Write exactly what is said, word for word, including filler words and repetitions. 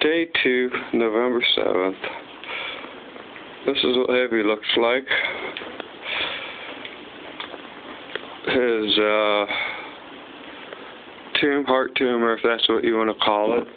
Day two, November seventh. This is what Heavy looks like. His uh, tomb, heart tumor, if that's what you want to call it.